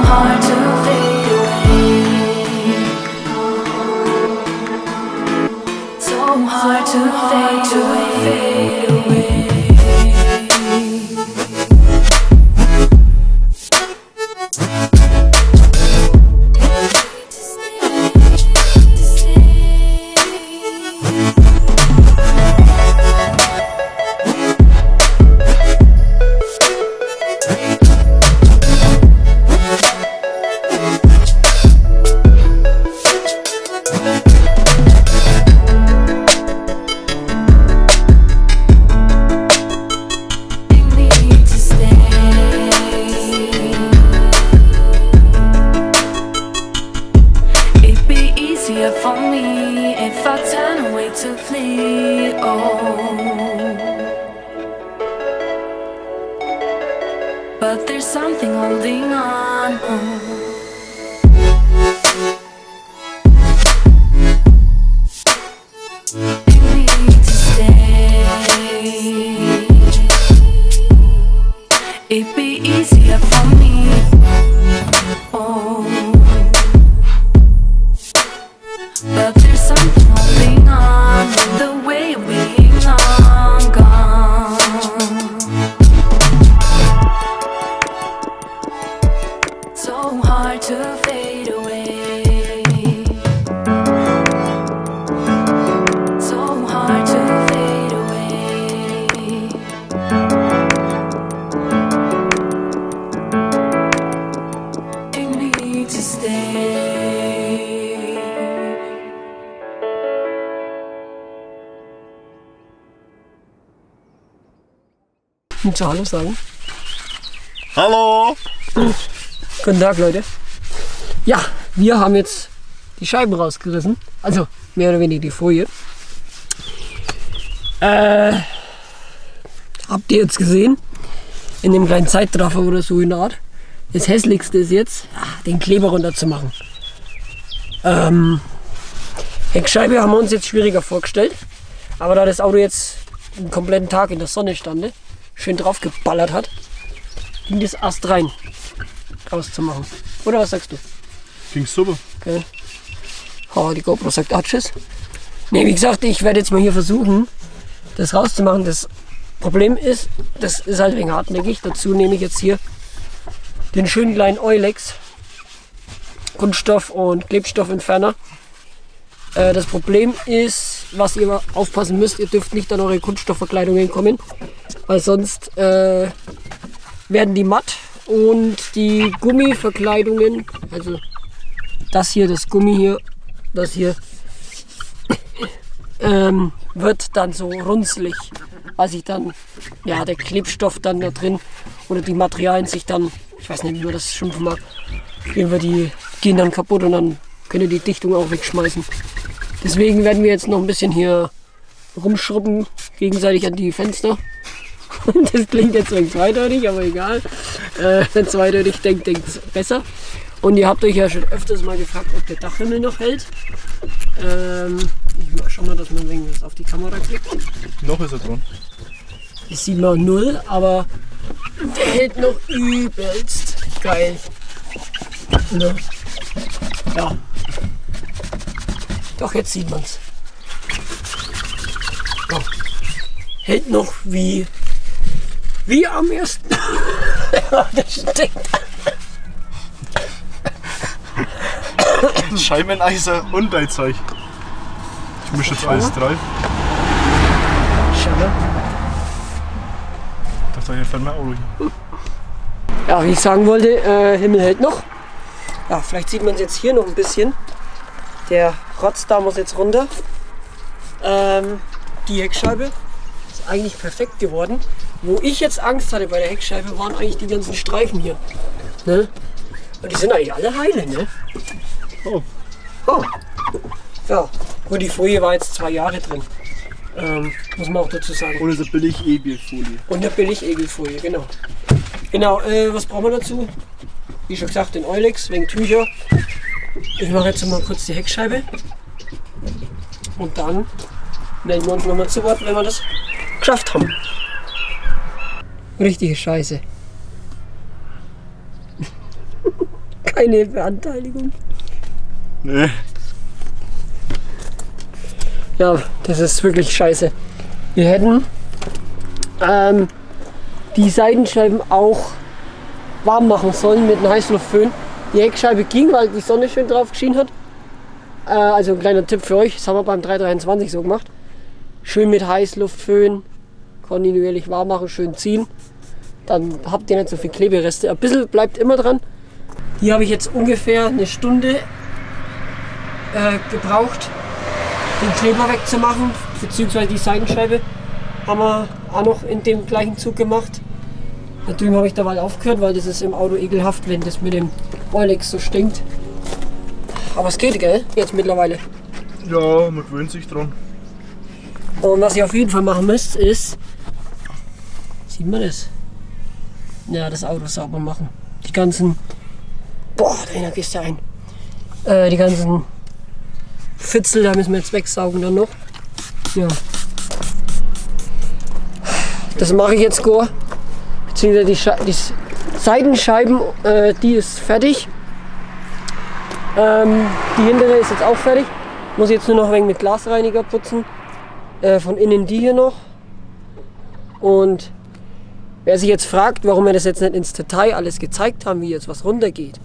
hard to fade away. So hard to fade away. For me, if I turn away to flee, but there's something holding on. You need to stay. It'd be easier for me. But there's something holding on with the way we're long gone. So hard to fade away. So hard to fade away. You need to stay. Willst du Hallo sagen? Hallo! Guten Tag, Leute. Ja, wir haben jetzt die Scheiben rausgerissen. Also mehr oder weniger die Folie. Habt ihr jetzt gesehen? In dem kleinen Zeitraffer oder so in der Art. Das Hässlichste ist jetzt, den Kleber runter zu machen. Heckscheibe haben wir uns jetzt schwieriger vorgestellt. Aber da das Auto jetzt einen kompletten Tag in der Sonne stand, schön drauf geballert hat, ging das Ast rein rauszumachen. Oder was sagst du? Ging super. Okay. Oh, die GoPro sagt Tschüss. Ne, wie gesagt, ich werde jetzt mal hier versuchen, das rauszumachen. Das Problem ist, das ist halt ein wenig hartnäckig. Dazu nehme ich jetzt hier den schönen kleinen Eulex Kunststoff- und Klebstoffentferner. Das Problem ist, was ihr aufpassen müsst, ihr dürft nicht an eure Kunststoffverkleidungen kommen, weil sonst werden die matt und die Gummiverkleidungen, also das hier, das Gummi hier, das hier, wird dann so runzlig, weil sich dann, ja, der Klebstoff dann da drin oder die Materialien sich dann, ich weiß nicht, wie man das schimpfen mag, die gehen dann kaputt und dann könnt ihr die Dichtung auch wegschmeißen. Deswegen werden wir jetzt noch ein bisschen hier rumschrubben, gegenseitig an die Fenster. Das klingt jetzt irgendwie zweideutig, aber egal. Wenn zweideutig denkt, denkt es besser. Und ihr habt euch ja schon öfters mal gefragt, ob der Dachhimmel noch hält. Ich schau mal, dass man was auf die Kamera kriegt. Noch ist er dran. Das sieht man 0, aber der hält noch übelst geil. Ne? Ja. Doch, jetzt sieht man's. Ja. Hält noch wie am ersten. Das stinkt. Scheibeneiser und dein Zeug. Ich mische jetzt alles drauf. Schau mal. Das hier fällt mir auch ruhig. Ja, wie ich sagen wollte, Himmel hält noch. Ja, vielleicht sieht man es jetzt hier noch ein bisschen. Der Rotz da muss jetzt runter. Die Heckscheibe ist eigentlich perfekt geworden. Wo ich jetzt Angst hatte bei der Heckscheibe, waren eigentlich die ganzen Streifen hier. Ne? Und die sind eigentlich alle heile, ne? Oh. Oh. Ja, gut, die Folie war jetzt 2 Jahre drin. Muss man auch dazu sagen. Und eine billig Egelfolie. Und eine billig Egelfolie, genau. Genau, was brauchen wir dazu? Wie schon gesagt, den Eulex, wegen Tücher. Ich mache jetzt mal kurz die Heckscheibe. Und dann melden wir uns nochmal zu Wort, wenn wir das geschafft haben. Richtige Scheiße. Keine Beanteiligung. Nee. Ja, das ist wirklich scheiße. Wir hätten die Seitenscheiben auch warm machen sollen mit einem Heißluftföhn. Die Heckscheibe ging, weil die Sonne schön drauf geschienen hat. Also ein kleiner Tipp für euch, das haben wir beim 323 so gemacht. Schön mit Heißluftföhn, kontinuierlich warm machen, schön ziehen. Dann habt ihr nicht so viel Klebereste. Ein bisschen bleibt immer dran. Hier habe ich jetzt ungefähr eine Stunde gebraucht, den Kleber wegzumachen, beziehungsweise die Seitenscheibe haben wir auch noch in dem gleichen Zug gemacht. Da drüben habe ich dabei aufgehört, weil das ist im Auto ekelhaft, wenn das mit dem Eulex so stinkt. Aber es geht, gell? Jetzt mittlerweile. Ja, man gewöhnt sich dran. Und was ihr auf jeden Fall machen müsst, ist... Sieht man das? Ja, das Auto sauber machen. Die ganzen... Boah, da gehst du ein. Die ganzen Fitzel, da müssen wir jetzt wegsaugen dann noch. Ja. Das mache ich jetzt gar. Beziehungsweise die Seitenscheiben, die ist fertig. Die hintere ist jetzt auch fertig. Muss jetzt nur noch ein wenig mit Glasreiniger putzen. Von innen die hier noch. Und wer sich jetzt fragt, warum wir das jetzt nicht ins Detail alles gezeigt haben, wie jetzt was runtergeht.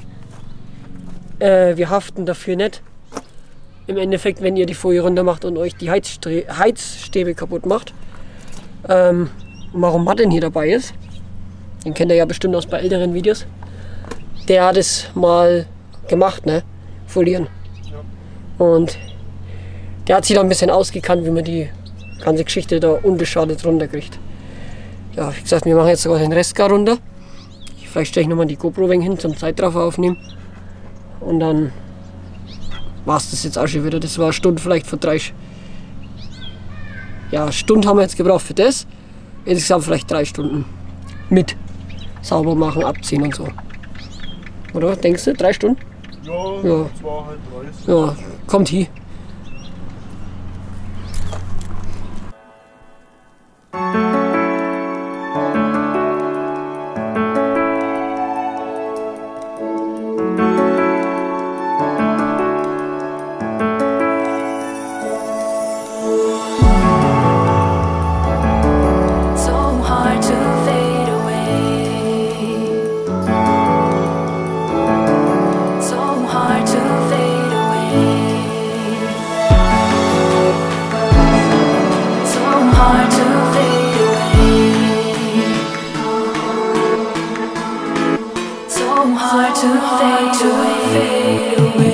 Wir haften dafür nicht. Im Endeffekt, wenn ihr die Folie runter macht und euch die Heizstäbe kaputt macht. Und warum Martin hier dabei ist, den kennt ihr ja bestimmt aus bei älteren Videos. Der hat es mal gemacht, ne? Folieren. Ja. Und der hat sich da ein bisschen ausgekannt, wie man die ganze Geschichte da unbeschadet runterkriegt. Ja, wie gesagt, wir machen jetzt sogar den Rest gar runter. Vielleicht stelle ich nochmal die GoPro ein wenig hin zum Zeitraffer aufnehmen. Und dann war es das jetzt auch schon wieder. Das war eine Stunde vielleicht für 3. Ja, Stunden haben wir jetzt gebraucht für das. Insgesamt vielleicht 3 Stunden. Mit sauber machen, abziehen und so. Oder? Denkst du? 3 Stunden? Ja, Ja. 2,5, 3. Ja, kommt hier. So hard to fade away. So hard to fade away. So hard to fade away. So hard to fade away.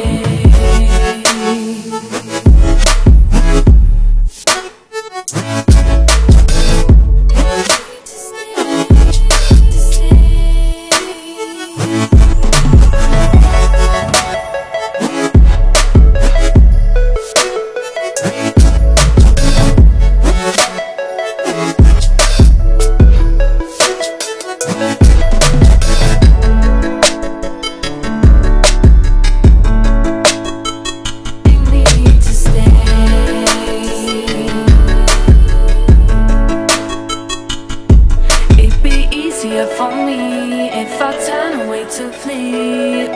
For me, if I turn away to flee,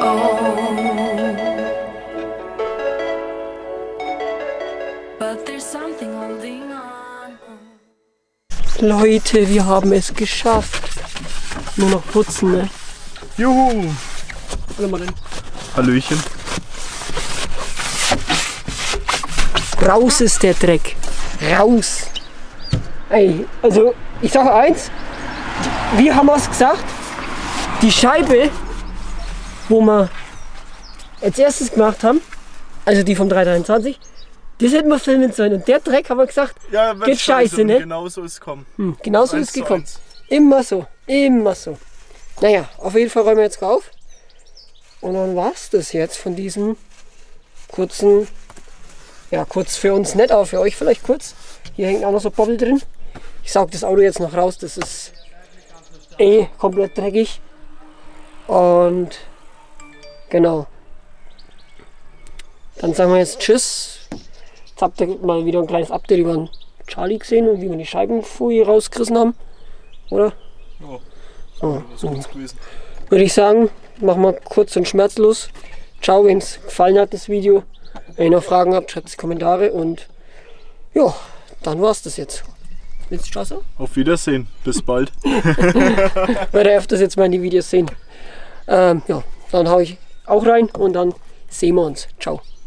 but there's something holding on. Leute, wir haben es geschafft. Nur noch putzen, ne? Juhu! Was haben wir denn? Hallöchen. Raus ist der Dreck. Raus. Ey, also ich sage eins. Wie haben wir es gesagt? Die Scheibe, wo wir als erstes gemacht haben, also die vom 323, das hätten wir filmen sollen. Und der Dreck haben wir gesagt, Ja, geht scheiße, ne? Genau so ist es kommen. Genau so ist es gekommen. Immer so, immer so. Naja, auf jeden Fall räumen wir jetzt auf. Und dann war es das jetzt von diesem kurzen, ja kurz für uns nicht, aber für euch vielleicht kurz. Hier hängt auch noch so Bobbel drin. Ich saug das Auto jetzt noch raus, das ist komplett dreckig. Und genau. Dann sagen wir jetzt Tschüss. Jetzt habt ihr mal wieder ein kleines Update über den Charlie gesehen und wie wir die Scheibenfolie rausgerissen haben. Oder? Ja, So, das ist gut gewesen. würde ich sagen, machen wir kurz und schmerzlos. Ciao, wenn es gefallen hat, das Video. Wenn ihr noch Fragen habt, schreibt es in die Kommentare und ja, dann war's das jetzt. Willst du Ciao sagen? Auf Wiedersehen. Bis bald. Weil ihr öfters jetzt meine Videos sehen. Ja, dann hau ich auch rein und dann sehen wir uns. Ciao.